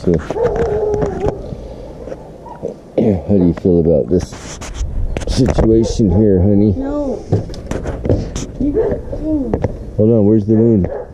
So, how do you feel about this situation here, honey? No. You gotta change. Hold on, where's the moon?